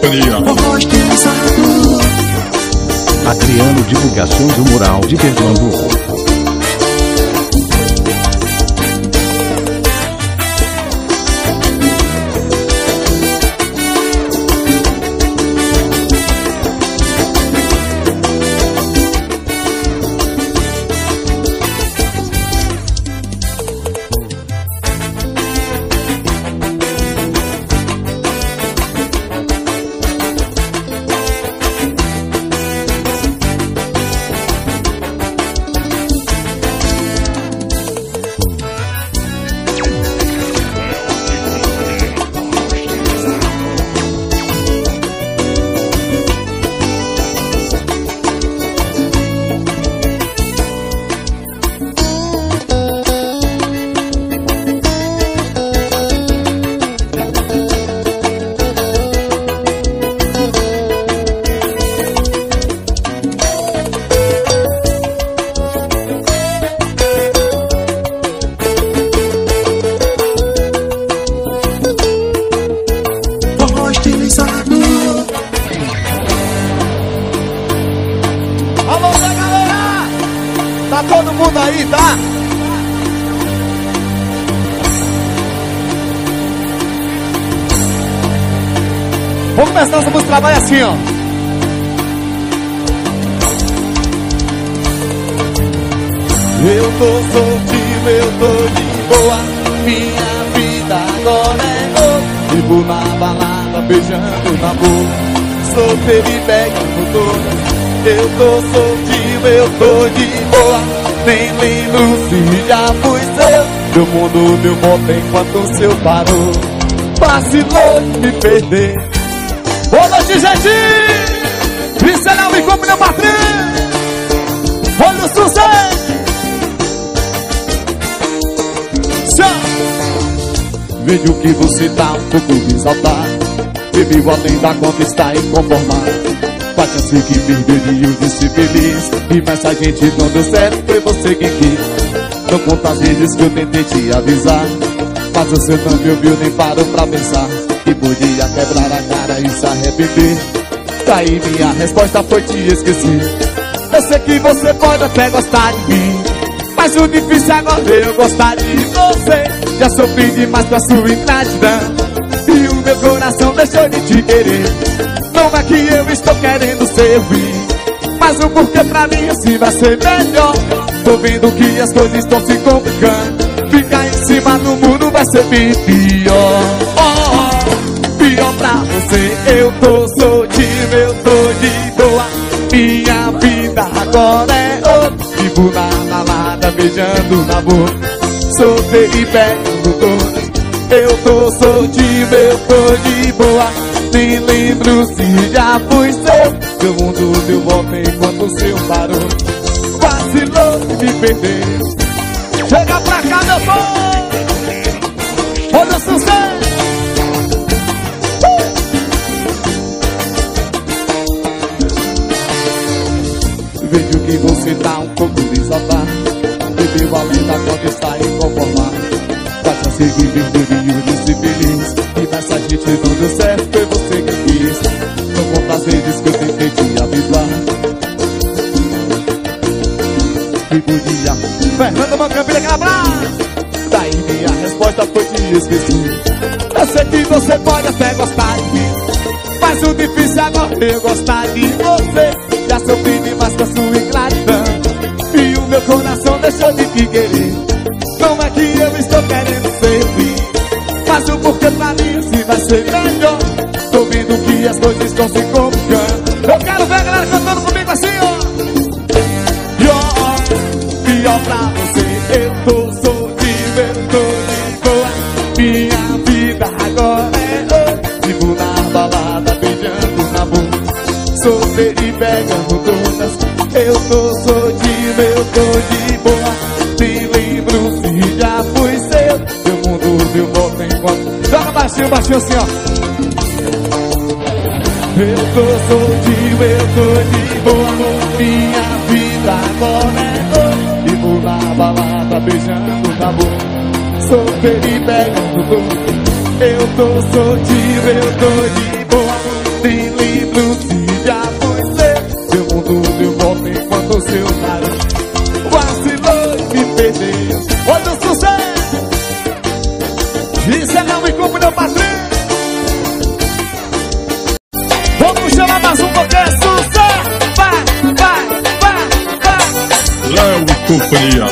companhia. Adriano Divulgações do Mural de Pernambuco. Vamos começar essa música, trabalha assim, ó. Eu tô soltinho, eu tô de boa. Minha vida agora é outra. Vivo na balada, beijando na boca. Solteiro e pegando todas. Eu tô soltinho, eu tô de boa. Nem lembro se já fui seu. Meu mundo deu volta enquanto o seu parou. Vacilou de me perder. Boa noite, gente! Pincelão e como meu patrão! Olha o sucesso! Vejo que você tá um pouco desaltado. Bebeu além da conta, está inconformado. Com a chance que perdeu de ser feliz. E mas a gente não deu certo, foi você quem quis. Não conta as vezes que eu tentei te avisar, mas você não me ouviu nem parou pra pensar que podia quebrar a cara e se arrepender. Daí minha resposta foi te esquecer. Eu sei que você pode até gostar de mim, mas o difícil agora é eu gostar de você. Já sofri demais com a sua ingratidão e o meu coração deixou de te querer. Não é que eu estou querendo ser ruim, mas o porquê pra mim assim vai ser melhor. Tô vendo que as coisas estão se complicando. Ficar em cima do muro vai ser bem pior. Pior pra você. Eu tô soltinho, eu tô de boa. Minha vida agora é outra. Vivo na balada, beijando na boca. Solteiro e pegando todas. Eu tô soltinho, eu tô de boa. Nem lembro se já fui seu. Meu mundo deu volta enquanto o seu parou. Vacilou de me perder. Chega pra cá, meu povo. Olha o sucesso. Vejo que você tá um pouco desaltado. Bebeu além da conta, está inconformado. Pra conseguir viver e ser feliz. E nessa gente não deu certo, foi você que quis. Não conta as vezes que eu tentei te avisar que podia. Fernando Mancambilha, aquela abraço. Daí minha resposta foi te esquecer. Eu sei que você pode até gostar de mim, mas o difícil agora é eu gostar de você. Já sofri demais com a sua ingratidão e o meu coração deixou de te querer. Não é que eu estou querendo ser ruim, mas o porquê pra mim assim vai ser melhor. Tô vendo que as coisas estão se complicando. Eu quero ver a galera cantando comigo assim, ó. Pior pra você. Eu tô soltinho, eu tô de boa. Minha vida agora é outra. Vivo na balada, beijando na boca. Solteiro e pegando todas. Eu tô soltinho, eu tô de boa. Nem lembro se já fui seu. Meu mundo deu volta enquanto. Joga baixinho, baixinho assim, ó. Eu tô soltinho, eu tô de boa. Minha vida agora é outra. Vivo na balada, beijando na boca. Solteiro e pegando tudo. Eu tô soltinho, eu tô de boa. Nem outro dia foi ser. Seu mundo deu volta enquanto seu cara vacilou e me perdeu. Olha o sucesso. Isso é não me compre meu patrão. Vamos chamar mais um porque é sucesso. Vai, vai, vai, vai. Léo e companhia.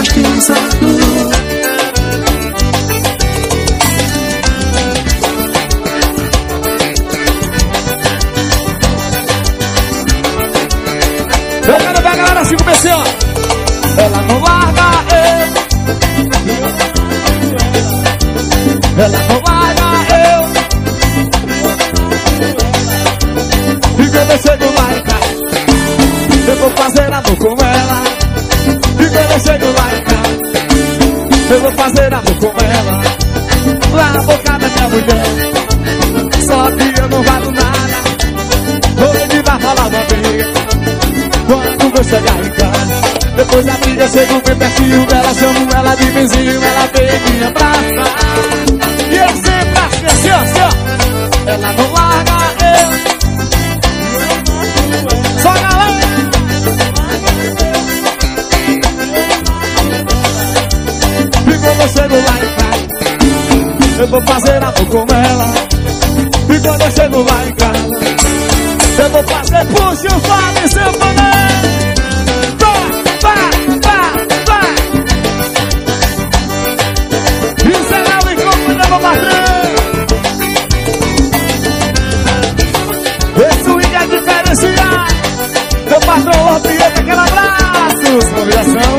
Eu quero ver a galera assim comecei, ó. Ela não larga eu. Ela não larga eu. E quando eu chego lá em casa, eu vou fazer amor com ela. E quando eu chego lá em casa, eu vou fazer amor com ela. Lá na boca da minha mulher. Só que eu não valo nada. Hoje vai falar uma briga. Quando eu chegar em casa, depois da briga, chego bem pertinho dela, chamo ela de vizinho, ela vem me abraçar. E eu sempre assim, assim, ó. Ela não larga eu. Só galera. E quando eu chego lá em casa, eu vou fazer amor com ela. E quando eu chego lá em casa, eu vou fazer puxa o fale seu poder. Vai, vai, vai. Isso é não me compre meu patrão. Esse swing é diferenciado. Meu patrão Orpieta, aquele abraço. Convidação.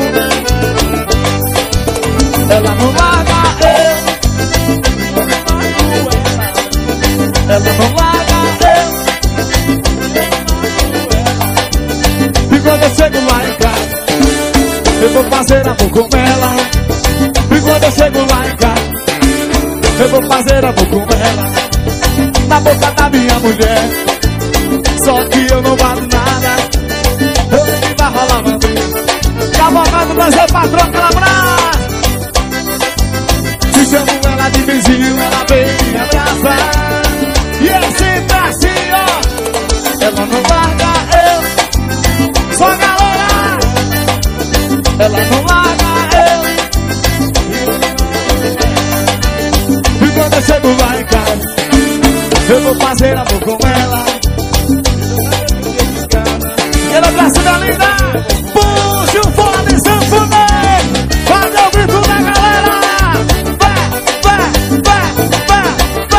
Ela não larga eu. Ela não larga eu. E quando eu chego lá em casa, eu vou fazer amor com ela. E quando eu chego lá em casa, eu vou fazer amor com ela. Na boca da minha mulher. Só que eu não valo nada. Hoje vai rolar uma vez. Cavalgando pra ser patrão, aquela abraço. Se chamo ela de vizinho, ela vem me abraçar. E é sempre assim, ó. Ela não larga eu. Só galera. Ela não larga eu. E quando eu chego lá em casa, eu vou fazer amor com ela. Aquele abraço da linda. Puxa o fone, sanfoneiro. Cadê o grito da galera? Vai, vai, vai, vai,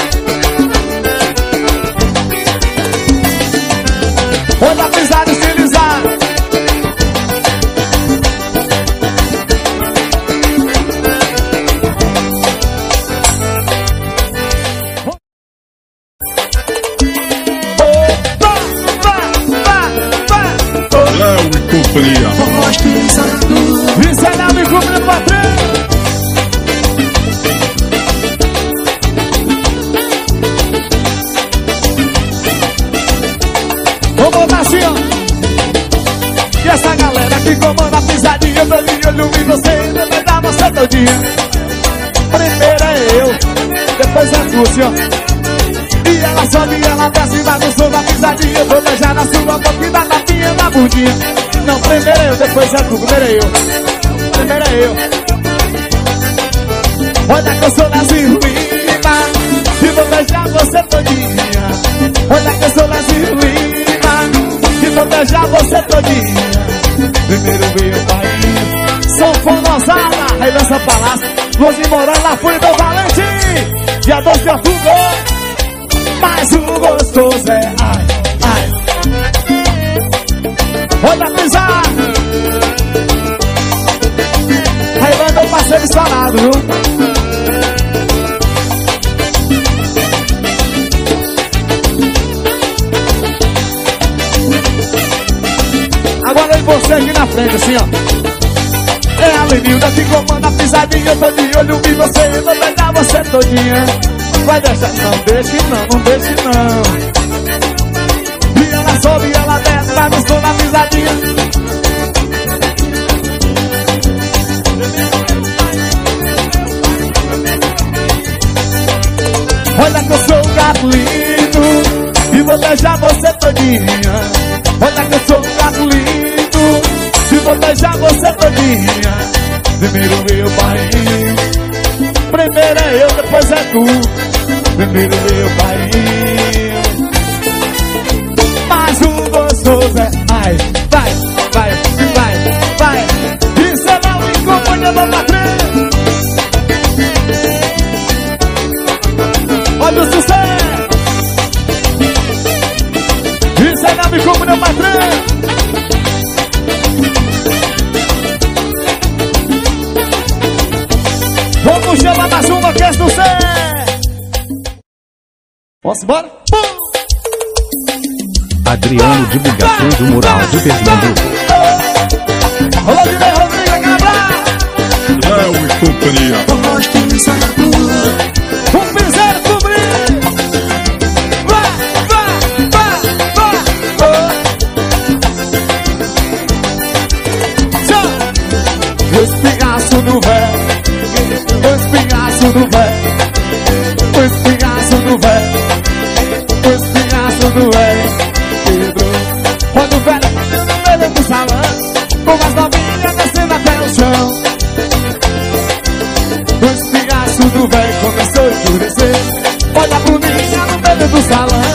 vai. Olha a pisada estilizada. Léo e companhia. Isso é não me compre patrão. Vou botar assim, ó. E essa galera que comanda a pisadinha, eu tô de olho em você, depois da você todinha. Primeiro é eu, depois é tu, assim, ó. E ela sobe, ela desce, vai no som da pisadinha. Eu vou beijar na sua boca e na tapinha na bundinha. Não, primeiro é eu, depois é tu, primeiro é eu. Primeiro é eu. Olha que eu sou Brasil Lima e vou beijar você todinha. Olha que eu sou Brasil Lima e vou beijar você todinha. Primeiro veio o país, São Fornosada, aí dança palácio. Luz de Morar lá foi do Valentim. Dia 12 de outubro. Mas o gostoso é ai, ai. Olha pisar. Aí manda o parceiro instalado, viu? Agora eu você aqui na frente, assim, ó. É a Lenilda que comanda a pisadinha. Eu tô de olho em você, vou pegar você todinha. Vai deixar, não deixe não, não deixe não. E ela sobe, ela desce, vai no som da pisadinha. Olha que eu sou um gato lindo vou beijar você todinha. Olha que eu sou um gato lindo. Se vou beijar você todinha. Primeiro meu barril. Primeiro é eu, depois é tu. Primeiro meu barril. Mais um gostoso é mais. Vai, vai, vai, vai. Isso é não me acompanha no patrão. Olha o sucesso. Isso é não me acompanha no patrão. Vamos chamar mais uma que é sucesso. Vamos embora? Adriano, divulgações do mural de Pernambuco. Olá, Guilherme Rodrigues, Canadá. Léo e companhia. O piseiro cobrir. Vai, vai, vai, vai, vai. Tchau. O espinhaço do véu. O espinhaço do véu. O espinhaço do véu. O espinhaço do véu. Quando o velho no meio do salão, com as novinhas descendo até o chão. O espinhaço do velho começou a endurecer. Olha a bruninha no meio do salão.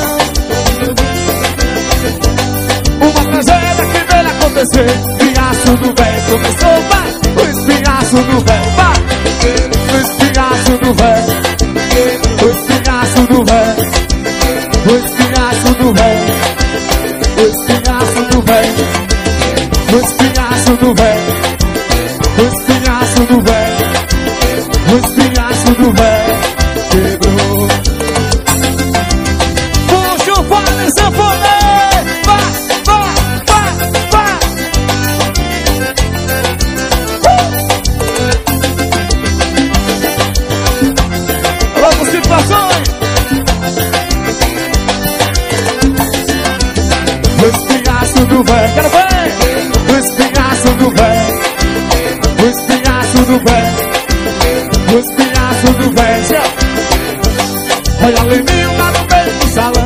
Uma tragédia que veio acontecer. O espinhaço do velho começou, vai. O espinhaço do velho, vai. O espinhaço do velho. O espinhaço do velho. O espinhaço do velho. O espinhaço do velho. O espinhaço do velho. O espinhaço do velho. O espinhaço do velho quebrou. Puxa o fone, sanfonê. Vai, vai, vai, vai. Vamos, situações. O espinhaço do velho, quero ver. O espinhaço do velho. O espinhaço do velho. O espinhaço do velho. Olha a Leninho lá no meio do salão.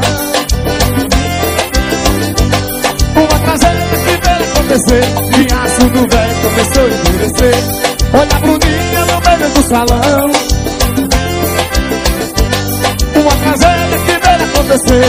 Uma tragédia que veio acontecer. O espinhaço do velho começou a endurecer. Olha a Bruninha no meio do salão. Uma tragédia que veio acontecer.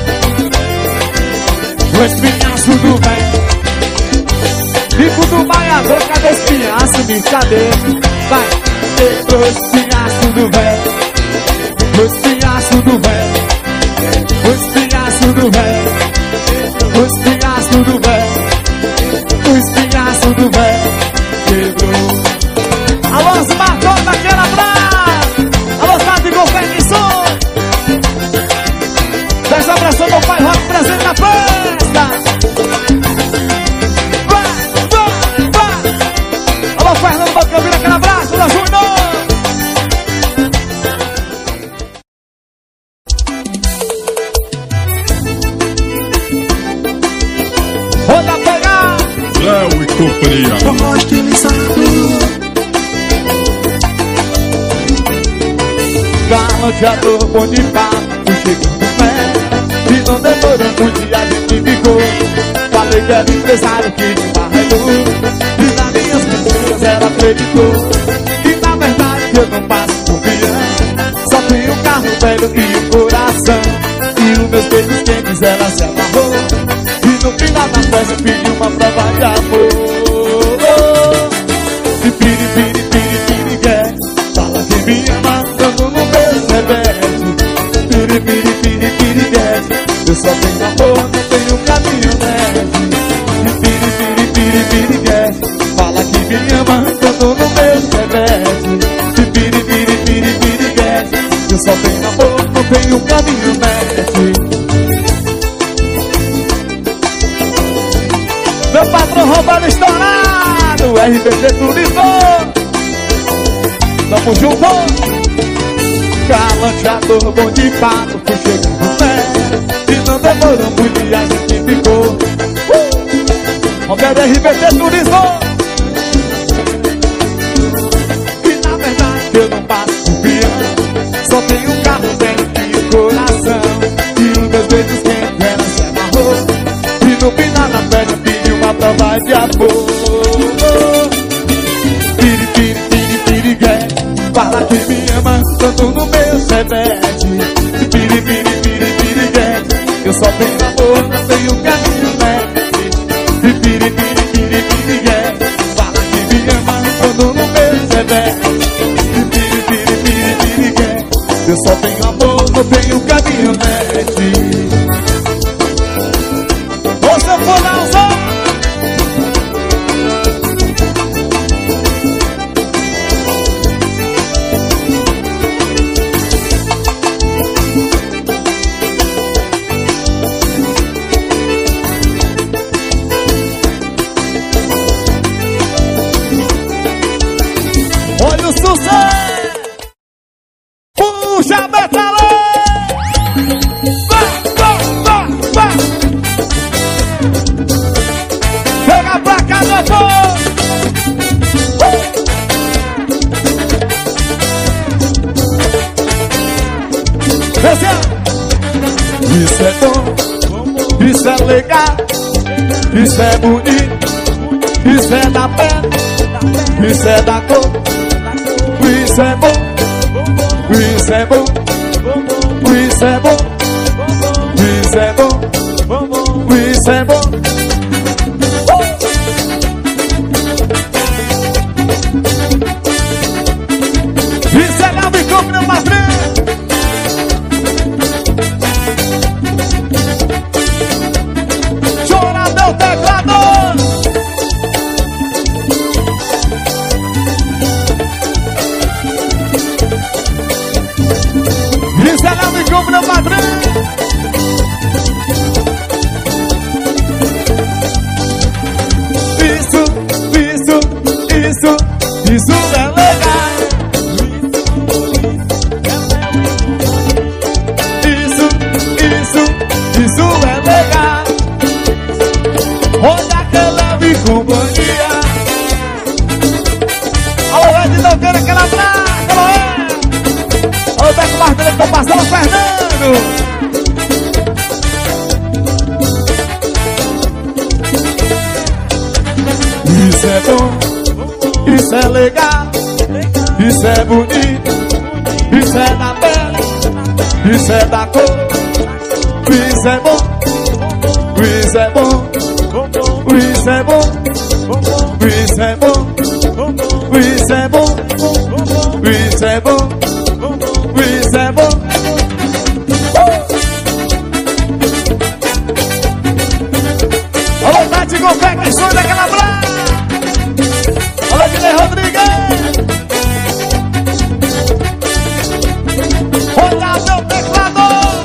O espinhaço do velho. Rico do baiador, cadê o espinhaço? Brincadeira. Vai. O espinhaço do velho. O espinhaço do velho. O espinhaço do velho. O espinhaço do velho. O espinhaço do velho quebrou. Alô, Marcos daquela abraço. Alô, Tati Confecções. Deixa abraço meu pai Rock presente na festa. Vai, vai, vai. Alô, Fernando Bacamina, aquele abraço da Júnior. Olha pegar. Léo e companhia. Galanteador, bom de papo, chegando perto. E não demorou um dia a gente ficou. Falei que era empresário que me barrelou. E nas minhas mentiras ela acreditou. Que na verdade eu não passo confiança. Só tenho um carro velho e um coração. E os meus beijos quentes ela se amarrou. E no final da festa pediu uma prova de amor. E piri, piri, piri, piri, quer. Fala que me ama, dando no meu remédio. Piri, piri, piri, piri, quer. Eu só tenho amor, não tenho caminhonete. E piri, piri, piri, piri, quer. Fala que me ama, dando no meu remédio. E piri, piri, piri, piri, quer. Eu só tenho amor, não tenho caminhonete. Meu patrão roubando estourado, RBT Turismo. Tamo junto. Galanteador, bom de papo, fui chegando perto. E não demorou muito e a gente ficou. Roberto RBT Turismo. E na verdade eu não passo confiança. Só tenho um carro dentro e um coração. E os meus beijos quentes de amor. Piri, piri, piri, piriguete, fala que me ama tanto no meu sebete. Piri, piri, piri, piriguete, eu só tenho amor, não tenho caminhonete. Piri, piri, piri, piriguete, fala que me ama tanto no meu sebete. Piri, piri, piri, piriguete, eu só tenho amor, não tenho caminhonete. Você for lá usar. Olha o sucesso! Puxa a metalê! Vai, vai, vai, vai! Pega pra cá depois! Isso é bom, isso é legal, isso é bonito, isso é da pele, isso é da cor. Isso é bom, isso é bom, isso é bom, isso é bom, isso é bom. Isso é lá, me compre meu padrinho. Chora meu teclado. Isso é lá, me compre meu padrinho. Isso é legal. Isso é legal. Olha que leve companhia. Alô, Ed, não quero aquela braca, alô, Ed. Alô, Beco Martelo, que tô passando, Fernando. Isso é bom. Isso é legal, isso é bonito, isso é da pele, isso é da cor. Isso é bom, isso é bom, isso é bom, isso é bom, isso é bom, isso é bom, isso é bom. Alô, Tati Gofé, que sonho daquela blá. Alô, Guilherme Rodrigues! Olha meu teclado!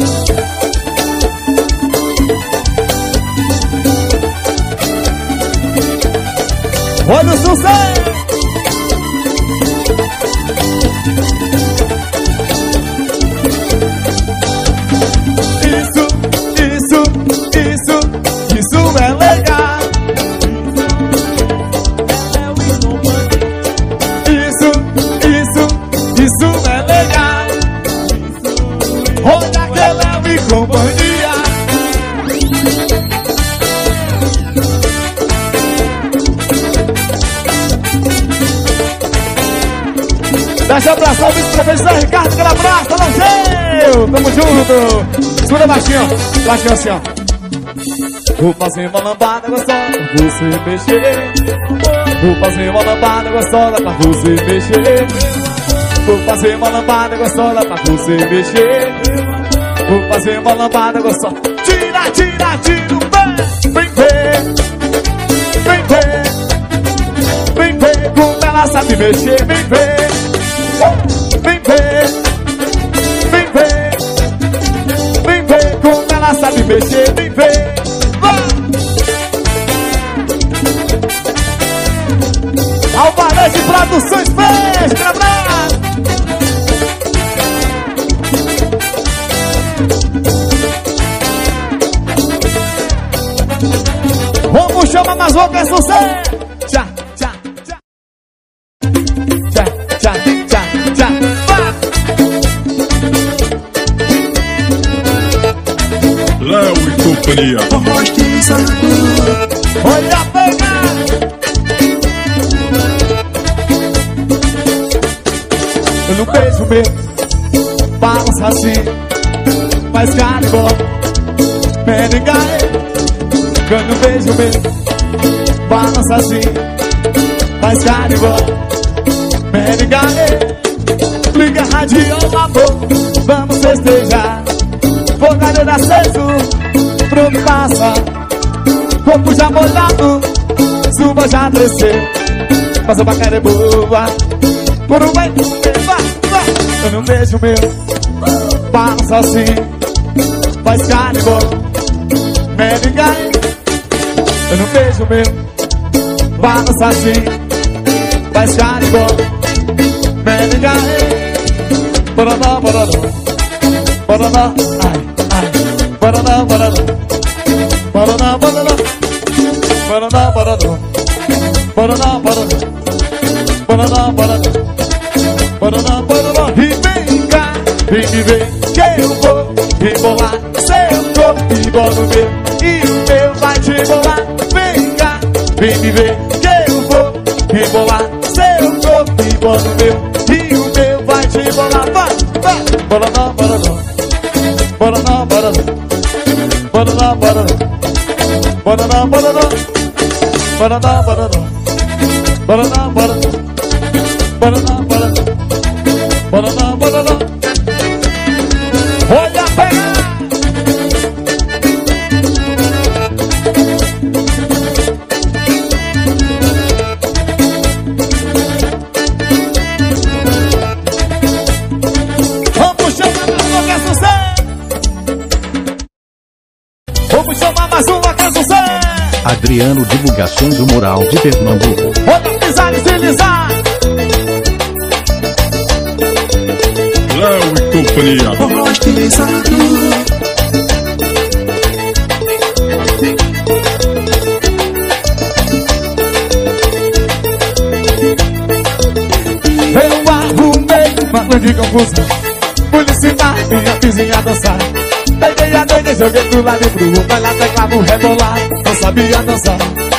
Olha o sucesso! Isso é legal! Isso é legal. Olha que leve companhia. Deixa eu abraçar o vice-professor Ricardo, aquele abraço, tá no seu. Tamo junto. Segura baixinho, baixinho assim, ó. Vou fazer uma lambada gostosa pra você mexer. Vou fazer uma lambada gostosa pra você mexer. Vou fazer uma lambada gostosa pra você mexer. Vou fazer uma lambada gostosa. Tira, tira, tira o pé. Vem ver, vem ver, vem ver como ela sabe mexer. Vem ver, vem ver, vem ver, vem ver como ela sabe mexer. Vem ver. Alvarez de Produções fez, abraço! Vamos chamar mais uma que é sucesso! Tchá, tchá, tchá! Tchá, tchá, tchá, tchá! Léo e companhia. Olha a pegada! Quando um beijo meu balança assim, faz caribó, merengai. Quando um beijo meu balança assim, faz caribó, merengai. Liga a rádio, amor, vamos festejar. Fogareiro aceso, pronto passa. Corpo já molhado, chuva já desceu. Mas a bacana é boa. Por um bem, quando um beijo meu balança assim, faz caribó, merengai. Quando um beijo meu balança assim, faz caribó, merengai. Boroná, boroná, boroná, ai, ai. Boroná, boroná, boroná, boroná, boroná, boroná, boroná, boroná, boroná, boroná, boroná, boroná. E vem cá, vem me ver, que eu vou rebolar seu corpo e bola no meu, e o meu vai te bolar. Vem cá, vem me ver, que eu vou rebolar seu corpo e bola no meu, e o meu vai te bolar. Vai, vai, boroná, boroná, boroná, boroná, boroná, boroná, boroná, boroná, boroná, boroná, boroná, boroná, boroná, boroná, boroná, boroná. Olha, pega! Vamos chamar mais uma que é sucesso! Vamos chamar mais uma que é sucesso! Adriano Divulgações do Mural de Pernambuco. Olha, pisar e deslizar! Léo e companhia. Forró estilizado. Eu arrumei uma grande confusão. Fui ensinar minha vizinha a dançar. Peguei a nega, joguei pro lado e pro outro. Vai lá, teclado, rebolar, não sabia dançar.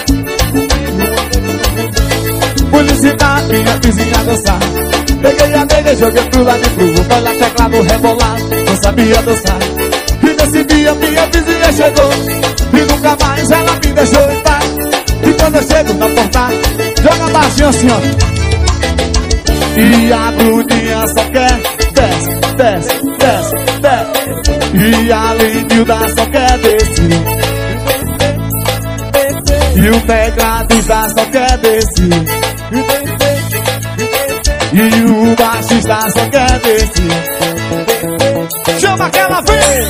Fui ensinar minha vizinha a dançar. Peguei a nega, joguei pro lado e pro outro. Vai lá, teclado, rebolar, não sabia dançar. E nesse dia minha vizinha chegou, e nunca mais ela me deixou em paz. E quando eu chego na porta, joga baixinho assim, ó. E a Bruninha só quer desce, desce, desce, desce. E a Lindilda só quer descer. E o tecladista só quer descer. E o baixista só quer descer. Chama aquela vez.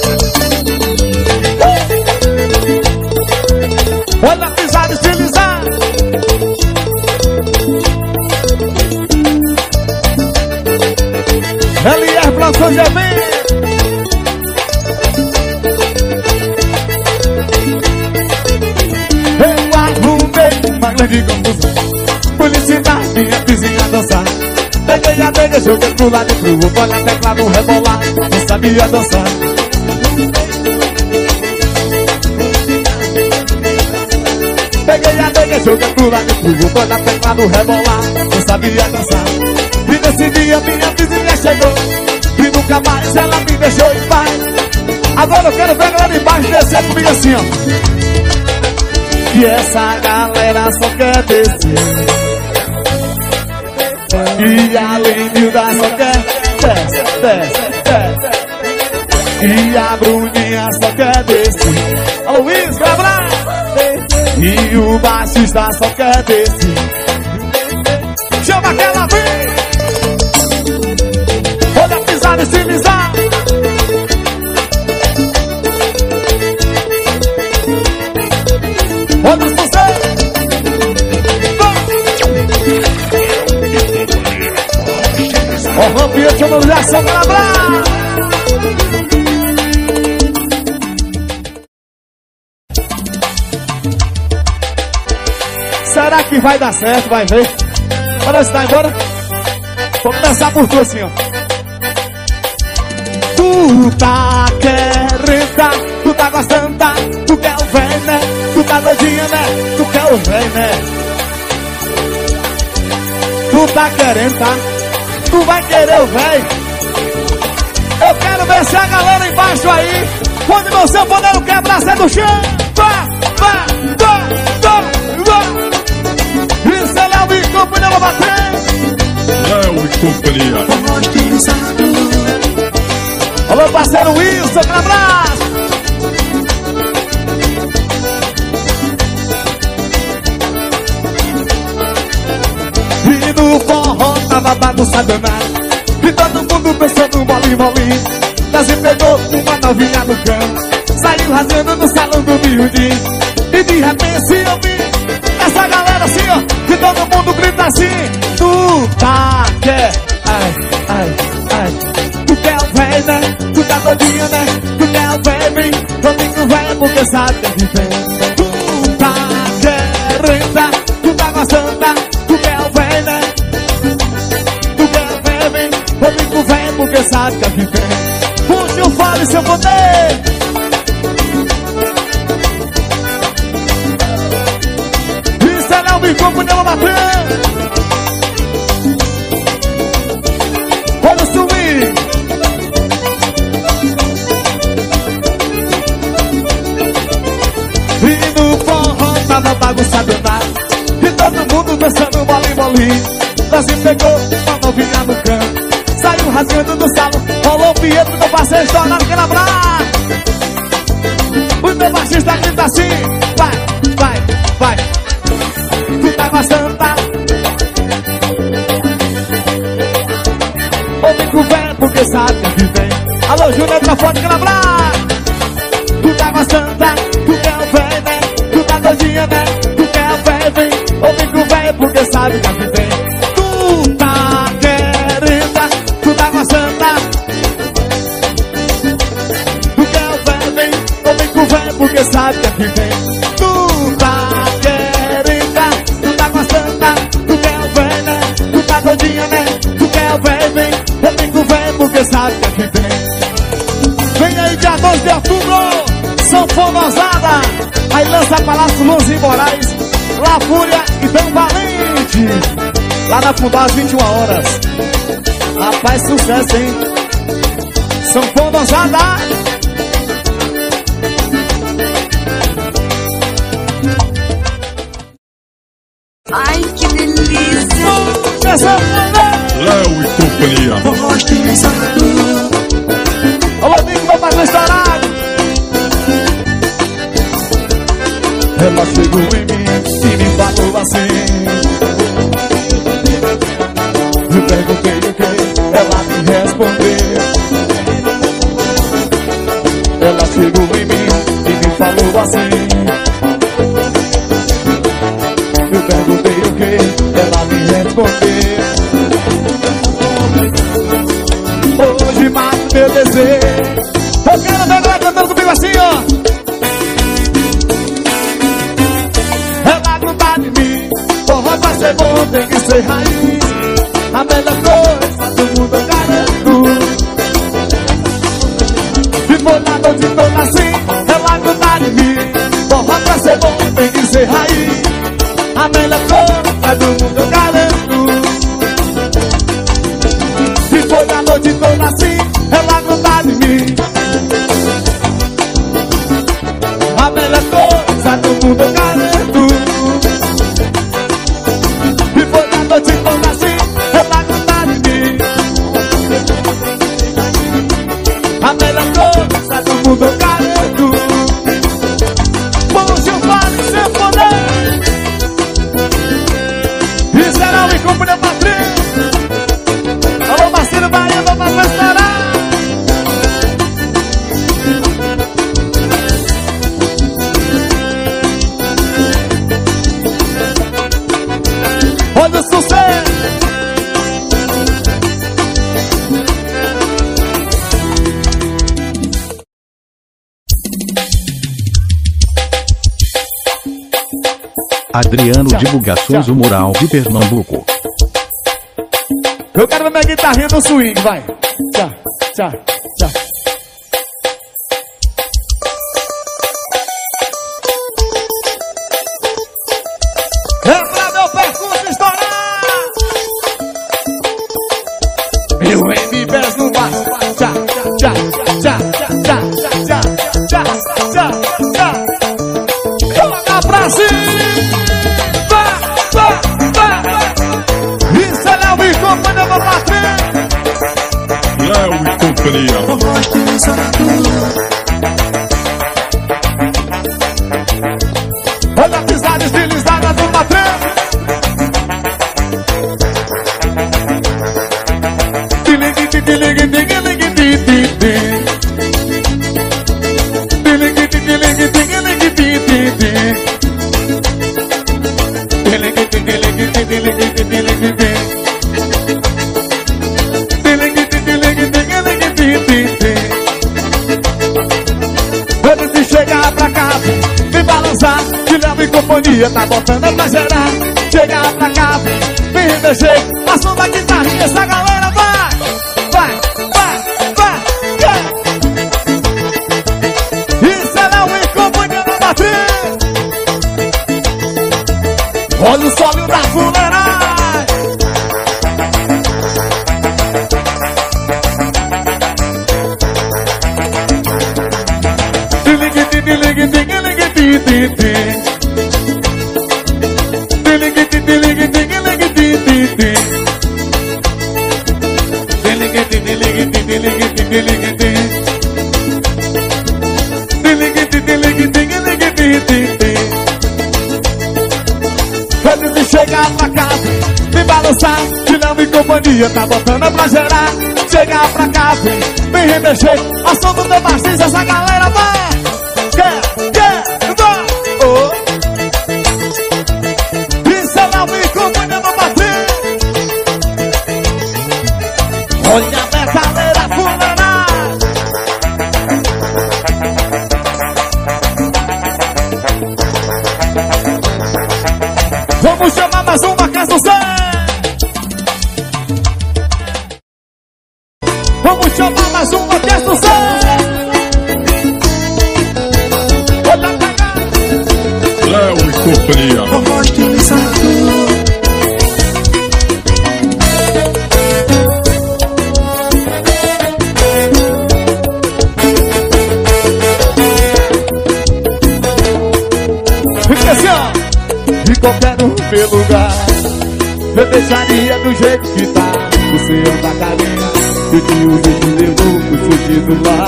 Olha a pisada estilizada. LR Produções de Eventos. Eu arrumei uma grande confusão. Fui ensinar minha vizinha a dançar. Peguei a nega, joguei pro lado e pro outro. Olha a teclado rebolar, não sabia dançar. Peguei a nega, joguei pro lado e pro outro. Olha a teclado rebolar, não sabia dançar. E nesse dia minha vizinha chegou, e nunca mais ela me deixou em paz. Agora eu quero ver a galera embaixo descer comigo assim, ó. E essa galera só quer descer. E a Lindilda só quer desce, desce, desce. E a Bruninha só quer descer. Alô, Luiz, Gabriel. E o baixista só quer descer. Chama aquela vez. Olha a pisada estilizada. Olha o sucesso. Ó, o Rampier, chama o Jackson Gabriel. Será que vai dar certo? Vai ver. Olha se tá embora. Vou começar por tu assim, ó. Tu tá querendo, tá? Tu tá gostando, tá? Tu quer o velho, né? Tu tá doidinha, né? Tu quer o velho, né? Tu tá querendo, tá? Tu vai querer o véi? Eu quero ver se a galera embaixo aí, quando meu sanfoneiro quebra, sai do chão. Vá, vá, vá, vá, vá. Isso é Léo e companhia, vou bater. Léo e companhia. Alô, parceiro Wilson, aquele abraço. E no forró tava bagunçado nada, e todo mundo pensando mole, mole. Nós pegou uma novinha no canto, saiu rasgando no salão do miudinho. E de repente eu vi essa galera assim, ó, que todo mundo grita assim: tu tá quer, ai, ai, ai. Tu quer o véi, né? Tu tá doidinha, né? Tu quer o véi, vem comigo, véi, porque sabe que vem. Tu tá querendo, tu tá gostando, tu quer o véi, né? Tu quer o véi, vem comigo, véi, porque sabe que vem. Puxa o fole, seu poder. Isso é Léo e companhia, vou bater. Olha o swing. E no forró tava bagunçado nada, e todo mundo dançando mole, mole. Nós pegou uma novinha no canto, saiu rasgando no salão. Rolou o Pietro, meu parceiro estourado, aquele abraço. O meu baixista grita assim: vai, vai, vai. Tu tá gostando, tá? Ouve com o véio, porque sabe que vem. Alô, Júnior, tá forte, aquele abraço. Tu tá gostando, tá? Tu quer o véio, né? Tu tá doidinha, né? Tu quer o véio, vem. Ouve com o véio, porque sabe que vem. Tu tá querendo, tu tá gostando, tá? Tu quer o véio, vem. Ouve com o véio, porque sabe que vem. Tu tá querendo, tu tá gostando, tá? Tu quer o véio, né? Tu tá doidinha, né? Tu quer o véio, vem. Ouve com o véio, porque sabe que vem. Vem aí dia 2 de outubro, Sanfonosada. Aí lança Palácio Luz e Moraes, La Fúria e Tão Valente. Lá na Fundal às 21 horas. Rapaz, sucesso, hein? Sanfonosada. Ai, que delícia! Léo e companhia. Alô, amigo, meu pai estourado. Ela chegou em mim e me falou assim. Eu perguntei o que, ela me respondeu. Ela chegou em mim e me falou assim. Eu perguntei o que, ela me respondeu. Hoje mato meu desejo. Eu quero ver ela cantando comigo assim, ó. Ela gruda de mim. Forró pra ser bom tem que ser raiz. A melhor coisa do mundo eu garanto. E foi na noite toda assim. Ela gruda de mim. Forró pra ser bom tem que ser raiz. A melhor coisa do mundo eu garanto. E foi na noite toda assim. Ela gruda de mim. A melhor coisa do mundo eu garanto. E foi na noite toda assim. Ela gruda de mim. A melhor coisa do mundo eu garanto. Puxa o vale sem poder. E será o companhia Patrícia. Alô, parceiro Bahia, vamos pra estourar. Olha o sucesso. Adriano Divulgações, o Mural de Pernambuco. Eu quero ver minha guitarrinha no swing, vai. Tchau, tchau, tchau. É pra meu percurso estourar. Eu MBS no baixo. Tchá, tchá, tchá, tchá, tchá, tchá, tchá, tchá. Joga pra cima. Isso é Léo e companhia do Patrícia. Léo e companhia. Olha a pisada estilizada do Patrícia. Antes de chegar pra casa, vem balançar, te levo em companhia, tá botando pra gerar. Chegar pra casa, vem mexer, a som da guitarrinha, essa galera vai, vai, vai, vai, yeah. Isso é Léo e companhia da Patrícia. Olha o solo da fuleiragem. Antes de chegar pra casa, vem balançar, te levo em companhia, tá botando pra gerar. Chegar pra casa, vem remexer, a som do teu baixista, essa galera vai. Yeah, yeah, vai, oh. Isso é Léo e companhia do Patrícia. Olha a verdadeira fuleiragem. Vamos chamar mais uma casa do céu. Vamos chamar mais uma orquestra do céu. Olha pra cá. Léo e companhia. Fica assim, ó. De qualquer lugar, eu deixaria do jeito que tá. Você anda carinho, eu te uso e te levo pro fudido lá.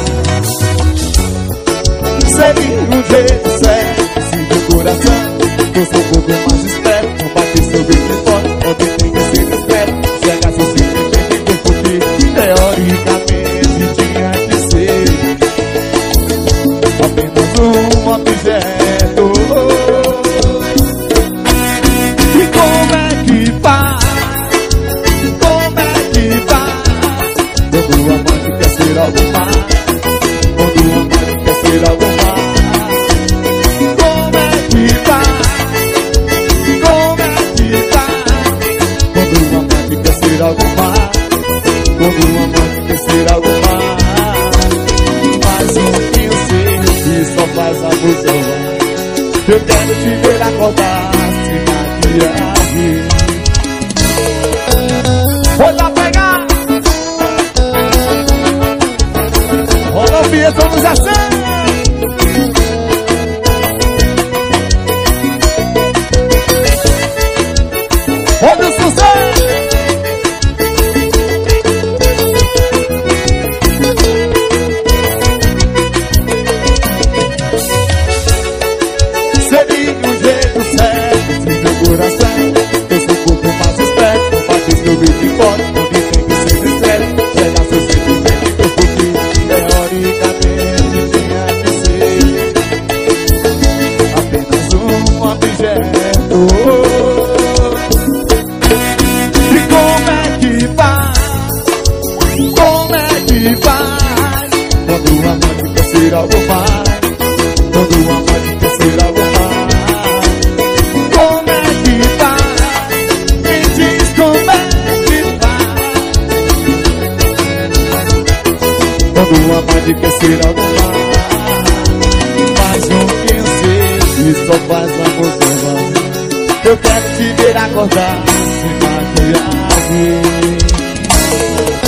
Seria um jeito certo, se meu coração fosse um pouco mais esperto. Não bater seu beijo forte, ontem tem que ser esperto. Chega seu sentimento em corpo que teoricamente tinha que ser apenas um objeto. E como é que faz? Como é que faz? Quando o amante quer ser algo mais, quando o amante quer ser algo mais. Como é que faz? Como é que faz? Quando o amante quer ser algo mais, quando o amante quer ser algo mais. Mas o que eu sei que só faz a emoção. Eu quero te ver acordar sem maquiagem. Vou lá pegar. Rola o Bia, vamos assim. Olha o sucesso. Seria um jeito certo, se meu coração fosse um pouco mais esperto. Não bate seu beijo de fora, onde tem que ser discreto. Chega seu sentimento em corpo que teoricamente tinha que ser apenas um objeto. E como é que faz? Como é que faz? Quando o amante quer ser algo mais, quando o amante quer ser algo mais. Como é que faz? Me diz como é que faz. Quando o amante quer ser algo mais. Mas não pensei que só faz amor sem nós. Eu quero te ver acordar sem maquiagem.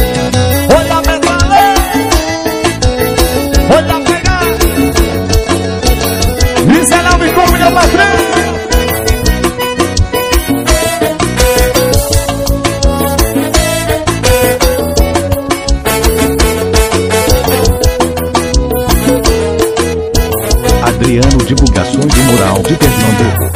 Rural de Pernambuco.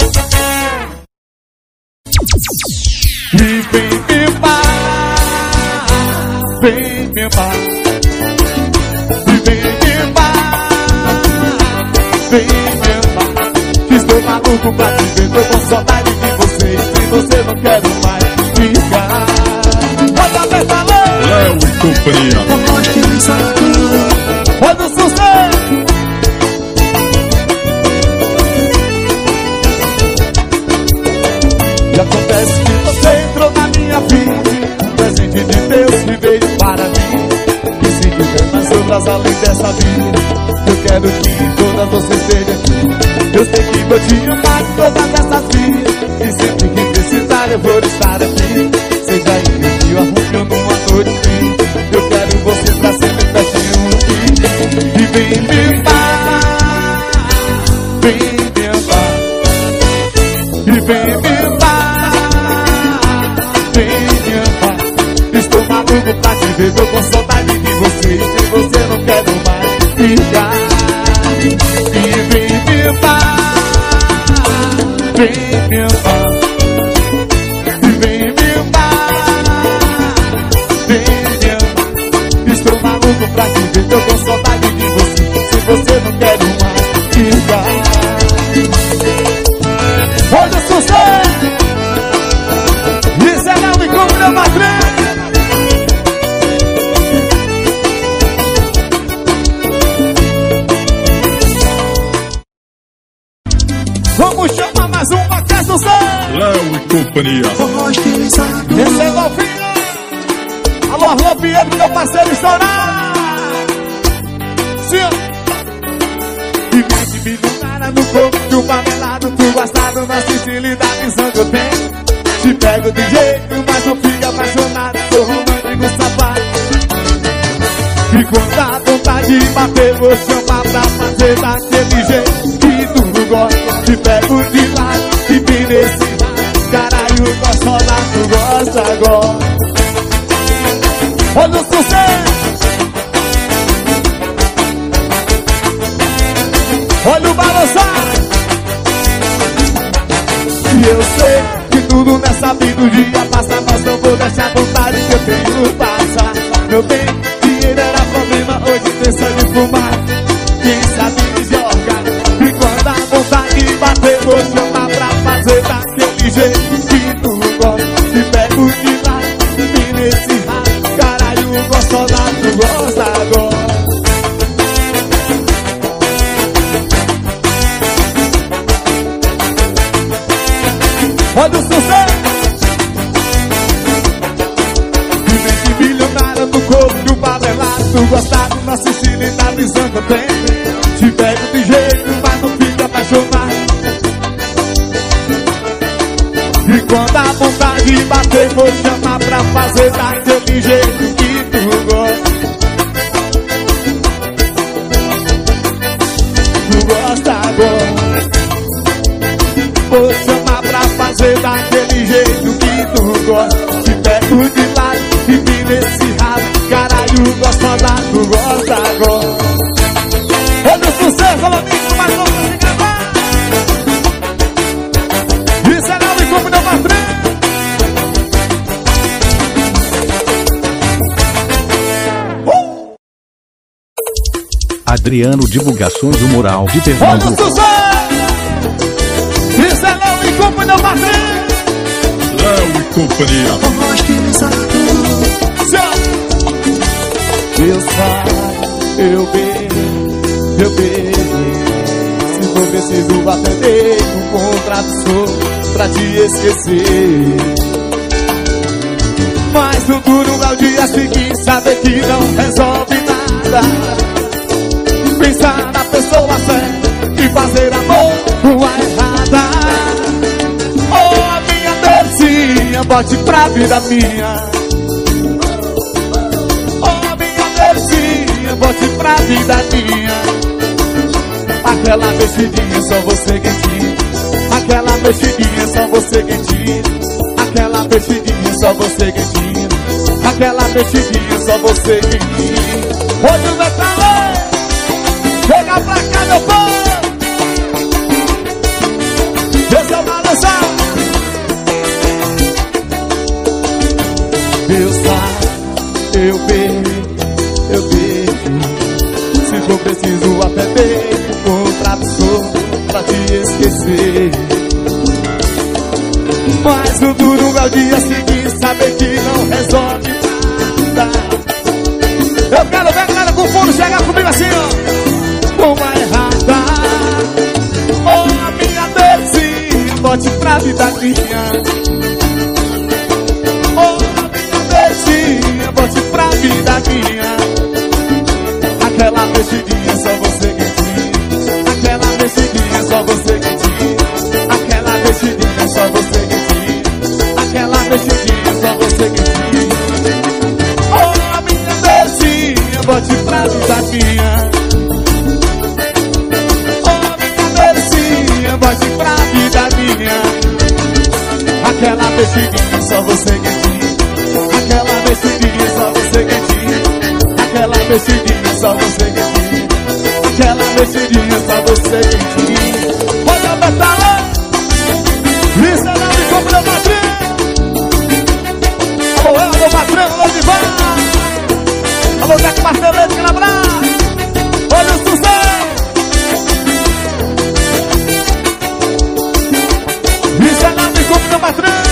E vem me amar, vem me amar. E vem me amar, vem me amar. Estou maluco pra te ver, tô com saudade de você. Sem você não quero mais ficar. Roda aberta, Léo e companhia. roda o sucesso. E acontece que você entrou na minha vida, um presente de Deus que veio para mim. E se tiver mais outras além dessa vida, eu quero que todas você esteja aqui. Eu sei que vou te amar em todas essas vidas, e sempre que precisar eu vou estar aqui. Seja em um dia, arrume ou numa noite fria, eu quero você pra sempre pertinho de mim. E vem me amar, vem me amar. E vem me amar, vem me amar. Estou maluco pra te ver, tô com saudade de você. Sem você não quero mais ficar. E vem me amar, vem me amar. E vem me amar, vem me amar. Estou maluco pra te ver, tô com saudade de você. Sem você não quero mais ficar. Olha o sucesso! Isso é não me compra matriz! Vamos chamar mais uma que é sucesso! Léo e companhia. Esse é Golfinho! Alô, Arlô Pietro, meu parceiro estourar! Sim! E mente milionária no corpo de um pamelado, tu gostado na sinceridade da visão que eu tenho. Te pego de jeito, mas não fica apaixonado, sou romântico safado. E quando a vontade de bater, vou chamar pra fazer daquele jeito que tu gosta. Te pego de lado e me nesse lado, caralho, gosto lá, tu gosta agora. Olha o sucesso! Olha o balançar! E eu sei que tudo nessa vida um dia passa, mas não vou deixar a vontade que eu tenho passar. Meu bem, dinheiro era problema, hoje tem só de fumar. Quem sabe me joga. E quando a vontade bater, vou chamar pra fazer daquele jeito que tu gosta. Te pego de lado e nesse rato, caralho, gosto lá, tu gosta agora. Olha o sucesso! E mente bilionária no corpo de um badelado, tu gostado na Sicília e da visão que eu tenho. Te pego de jeito, mas não fica apaixonado. E quando a vontade bater, vou chamar pra fazer daquele jeito que tu gosta. Tu gosta agora. Vou chamar pra fazer daquele jeito que tu gosta. Te pego de lado e me nesse rabo, caralho, gosto lá, tu gosta agora. Olha o sucesso, olha amigo, mais novo pra se gravar. Isso é não me compra, não matriz. Adriano Divulgações do Mural de Olha o Pernambuco. sucesso! Isso é não me compra, não matriz. Léo e companhia. Eu saio, eu bebo. Se for preciso atender um contrato sou pra te esquecer. Mas no duro é o dia seguinte, saber que não resolve nada. Pensar na pessoa certa e fazer amor com a errada. Oh, a minha Tercinha, bote pra vida minha. Bote pra vida minha. Aquela mexidinha, só você quentinha. Aquela mexidinha, só você quentinha. Aquela mexidinha, só você quentinha. Aquela mexidinha, só você quentinha. Hoje vai pra lá. Chega pra cá, meu povo. eu beijo. Se for preciso até beijo com tradutor pra te esquecer. Mas o duro é o dia seguinte, saber que não resolve nada. Eu quero ver a galera com fone chegar comigo assim, ó. Uma errada. Oh, minha bebezinha, bote pra vida minha. Oh, minha bebezinha, bote pra vida minha. Aquela mexidinha, só você que tinha. Aquela mexidinha, só você que tinha. Aquela mexidinha, só você que tinha. Aquela mexidinha, só você que tinha. Oh, minha bebezinha, bote pra vida minha. Oh, minha bebezinha, bote pra vida minha. Aquela mexidinha, só você que tinha. Aquela mexidinha, só você que tinha. Aquela mexidinha, só você que tinha. Aquela mexidinha, só você que tinha. Pode apertar lá. Isso não me compra, meu patrão. Alô, alô, patrão, alô, Divan. Alô, Zé Martelete, aquele abraço. Olha o sucesso. Isso não me compra, meu patrão.